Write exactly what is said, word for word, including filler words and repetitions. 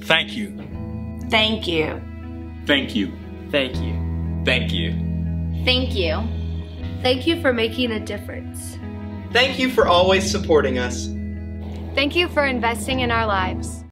Thank you. Thank you. Thank you. Thank you. Thank you. Thank you. Thank you for making a difference. Thank you for always supporting us. Thank you for investing in our lives.